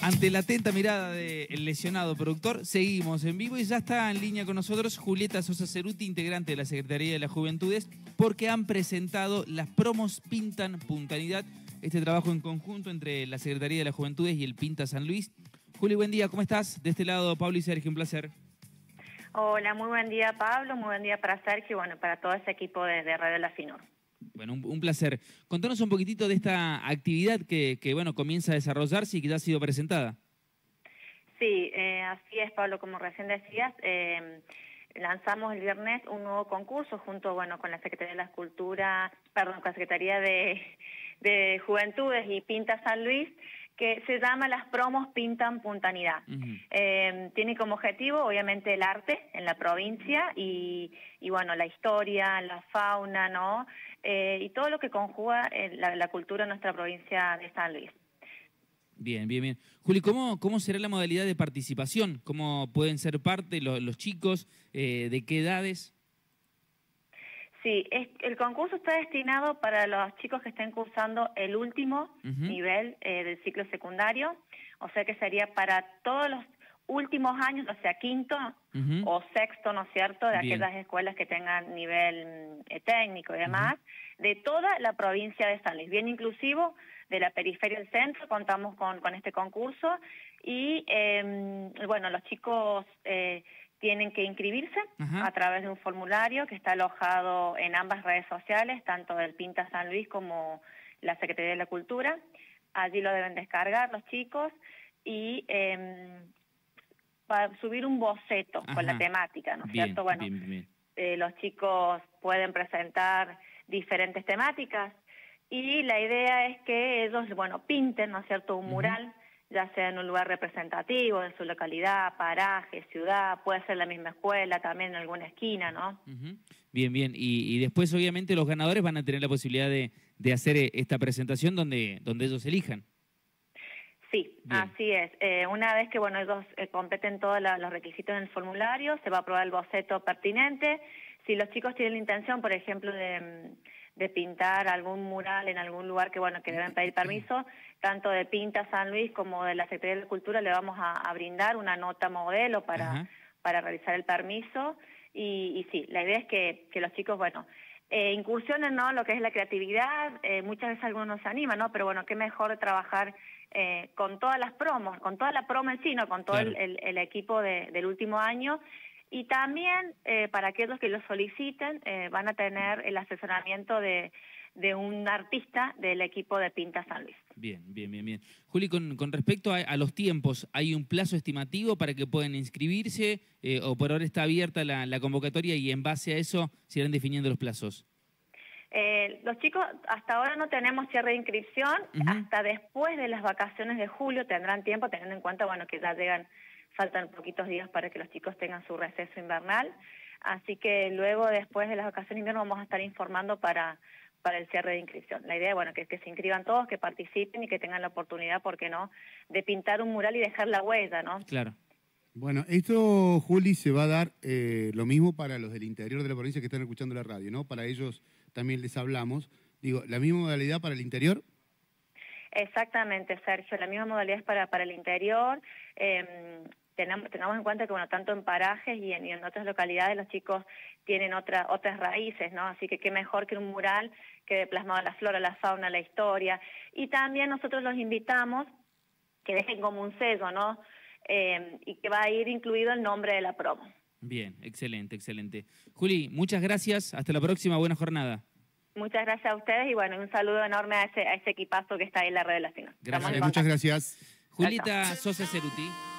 Ante la atenta mirada del lesionado productor, seguimos en vivo y ya está en línea con nosotros Julieta Sosa Ceruti, integrante de la Secretaría de las Juventudes, porque han presentado las promos Pintan Puntanidad, este trabajo en conjunto entre la Secretaría de las Juventudes y el Pinta San Luis. Juli, buen día, ¿cómo estás? De este lado, Pablo y Sergio, un placer. Hola, muy buen día, Pablo, muy buen día para Sergio y bueno, para todo ese equipo de Radio La Finur. Bueno, un placer. Contanos un poquitito de esta actividad que bueno, comienza a desarrollarse y que ya ha sido presentada. Sí, así es, Pablo, como recién decías, lanzamos el viernes un nuevo concurso junto, bueno, con la Secretaría de la Cultura, perdón, con la Secretaría de Juventudes y Pinta San Luis, que se llama Las Promos Pintan Puntanidad. Tiene como objetivo, obviamente, el arte en la provincia y bueno, la historia, la fauna, ¿no? Y todo lo que conjuga la cultura en nuestra provincia de San Luis. Bien, bien, bien. Juli, ¿cómo será la modalidad de participación? ¿Cómo pueden ser parte los chicos? ¿De qué edades? Sí, el concurso está destinado para los chicos que estén cursando el último nivel del ciclo secundario, o sea que sería para todos los últimos años, o sea, quinto o sexto, ¿no es cierto?, de aquellas escuelas que tengan nivel técnico y demás, de toda la provincia de San Luis, bien inclusivo, de la periferia del centro, contamos con este concurso y, bueno, los chicos tienen que inscribirse a través de un formulario que está alojado en ambas redes sociales, tanto del Pinta San Luis como la Secretaría de la Cultura. Allí lo deben descargar los chicos y para subir un boceto con la temática, ¿no es cierto? Bueno, los chicos pueden presentar diferentes temáticas y la idea es que ellos, bueno, pinten, ¿no es cierto?, un mural, ya sea en un lugar representativo, de su localidad, paraje, ciudad, puede ser la misma escuela, también en alguna esquina, ¿no? Bien, bien. Y después, obviamente, los ganadores van a tener la posibilidad de hacer esta presentación donde ellos elijan. Sí, así es. Una vez que, bueno, ellos completen todos los requisitos en el formulario, se va a aprobar el boceto pertinente. Si los chicos tienen la intención, por ejemplo, de pintar algún mural en algún lugar que, bueno, que deben pedir permiso, tanto de Pinta San Luis como de la Secretaría de la Cultura le vamos a brindar una nota modelo para realizar el permiso. Y sí, la idea es que los chicos, bueno, incursionen, ¿no?, lo que es la creatividad. Muchas veces algunos no se animan, ¿no? Pero bueno, qué mejor trabajar con todas las promos, con toda la promo en sí, ¿no?, con todo el equipo del último año. Y también para aquellos que lo soliciten van a tener el asesoramiento de un artista del equipo de Pinta San Luis. Bien, bien, bien, bien. Juli, con respecto a los tiempos, ¿hay un plazo estimativo para que puedan inscribirse o por ahora está abierta la convocatoria y en base a eso se irán definiendo los plazos? Los chicos, hasta ahora no tenemos cierre de inscripción, hasta después de las vacaciones de julio tendrán tiempo, teniendo en cuenta, bueno, que ya faltan poquitos días para que los chicos tengan su receso invernal, así que luego, después de las vacaciones de invierno, vamos a estar informando para el cierre de inscripción. La idea es, bueno, que se inscriban todos, que participen y que tengan la oportunidad, ¿por qué no?, de pintar un mural y dejar la huella, ¿no? Claro. Bueno, esto, Juli, se va a dar lo mismo para los del interior de la provincia que están escuchando la radio, ¿no? Para ellos también les hablamos. Digo, ¿la misma modalidad para el interior? Exactamente, Sergio, la misma modalidad es para el interior. Tengamos en cuenta que, bueno, tanto en parajes y en otras localidades los chicos tienen otras raíces, ¿no? Así que qué mejor que un mural que plasmado la flora, la fauna, la historia. Y también nosotros los invitamos que dejen como un sello, ¿no? Y que va a ir incluido el nombre de la promo. Bien, excelente, excelente. Juli, muchas gracias. Hasta la próxima. Buena jornada. Muchas gracias a ustedes y, bueno, un saludo enorme a ese equipazo que está ahí en la red de la Finur. Gracias, muchas gracias. Julieta Sosa Ceruti.